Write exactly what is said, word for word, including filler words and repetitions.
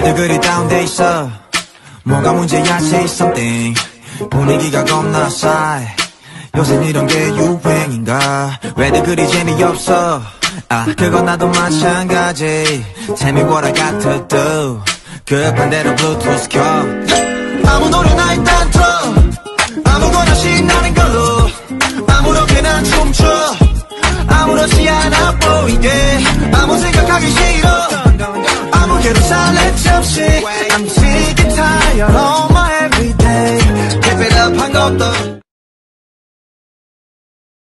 왜들 그리 다운돼 있어? 뭐가 문제야? say something. 분위기가 겁나 싸해. 요새 이런 게 유행인가? 왜들 그리 재미없어? 아 그건 나도 마찬가지. Tell me what I got to do. 급한 대로 블루투스 켜. 아무 노래나 일단 틀어. 아무거나 신나는 걸로 아무렇게나 춤춰. 아무렇지 않아 보이게 아무 생각하기 싫어. 아무개로 살레지 없이 I'm sick and tired of my everyday. Keep it up 한 것도